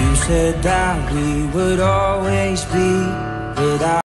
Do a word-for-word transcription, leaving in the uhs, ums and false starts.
You said that we would always be without